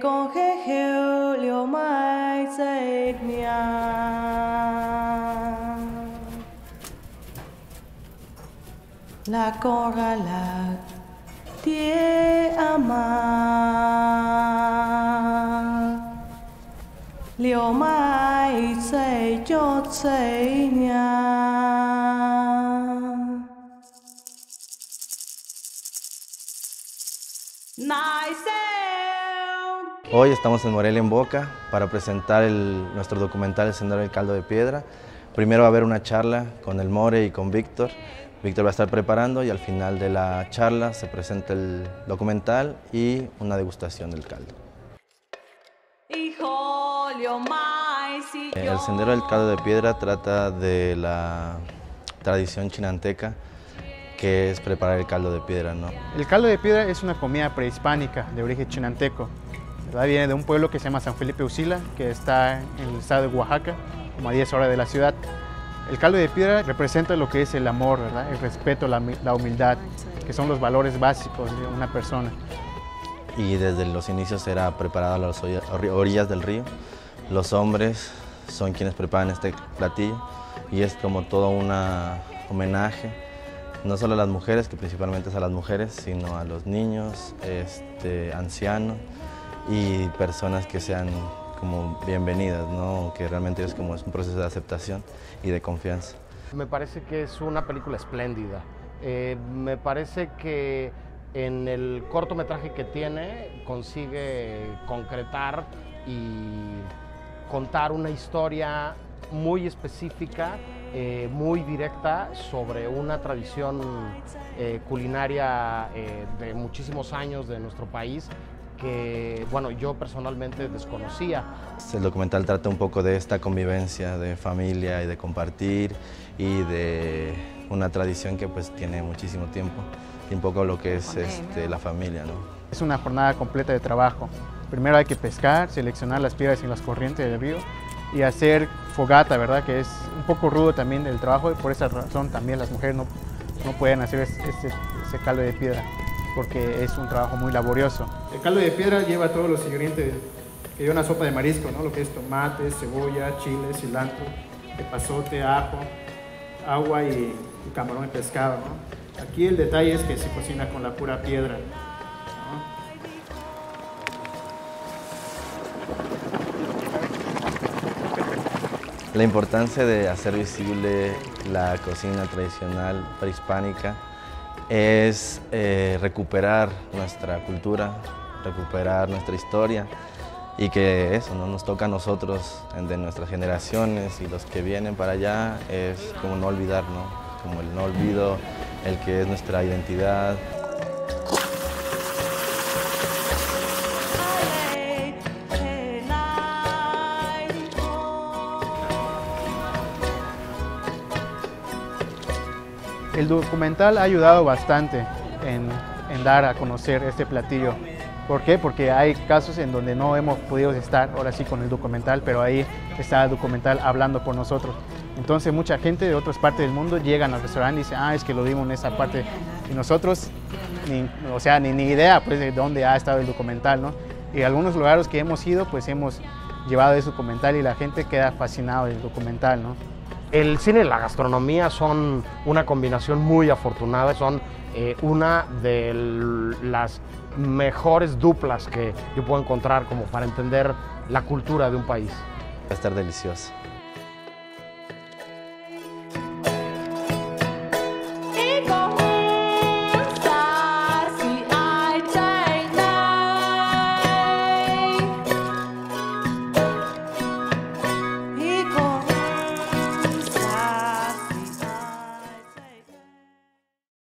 con heo liu mai dây nia la con ra la tie ama liu mai dây cho dây nia. Hoy estamos en Morelia en Boca para presentar nuestro documental El Sendero del Caldo de Piedra. Primero va a haber una charla con el More y con Víctor. Víctor va a estar preparando y al final de la charla se presenta el documental y una degustación del caldo. El Sendero del Caldo de Piedra trata de la tradición chinanteca, que es preparar el caldo de piedra, ¿no? El caldo de piedra es una comida prehispánica de origen chinanteco, ¿verdad? Viene de un pueblo que se llama San Felipe Ucila, que está en el estado de Oaxaca, como a 10 horas de la ciudad. El caldo de piedra representa lo que es el amor, ¿verdad? El respeto, la humildad, que son los valores básicos de una persona. Y desde los inicios era preparado a las orillas del río. Los hombres son quienes preparan este platillo y es como todo un homenaje, no solo a las mujeres, que principalmente es a las mujeres, sino a los niños, ancianos y personas que sean como bienvenidas, ¿no? Que realmente es como un proceso de aceptación y de confianza. Me parece que es una película espléndida. Me parece que en el cortometraje que tiene consigue concretar y contar una historia muy específica, muy directa sobre una tradición culinaria de muchísimos años de nuestro país que, bueno, yo personalmente desconocía. El documental trata un poco de esta convivencia de familia y de compartir y de una tradición que pues tiene muchísimo tiempo y un poco lo que es la familia, ¿no? Es una jornada completa de trabajo. Primero hay que pescar, seleccionar las piedras en las corrientes del río y hacer fogata, ¿verdad? Que es un poco rudo también el trabajo y por esa razón también las mujeres no pueden hacer ese caldo de piedra porque es un trabajo muy laborioso. El caldo de piedra lleva todos los ingredientes que lleva una sopa de marisco, ¿no? Lo que es tomate, cebolla, chile, cilantro, epazote, ajo, agua y camarón y pescado, ¿no? Aquí el detalle es que se cocina con la pura piedra, ¿no? La importancia de hacer visible la cocina tradicional prehispánica es recuperar nuestra cultura, recuperar nuestra historia y que eso no nos toca a nosotros, de nuestras generaciones y los que vienen para allá, es como no olvidar, ¿no? Como el no olvido, el que es nuestra identidad. El documental ha ayudado bastante en dar a conocer este platillo. ¿Por qué? Porque hay casos en donde no hemos podido estar, ahora sí con el documental, pero ahí está el documental hablando por nosotros. Entonces mucha gente de otras partes del mundo llegan al restaurante y dicen, es que lo vimos en esa parte. Y nosotros, ni idea pues, de dónde ha estado el documental, ¿no? Y algunos lugares que hemos ido, pues hemos llevado ese documental y la gente queda fascinada del documental, ¿no? El cine y la gastronomía son una combinación muy afortunada, son una de las mejores duplas que yo puedo encontrar como para entender la cultura de un país. Va a estar delicioso.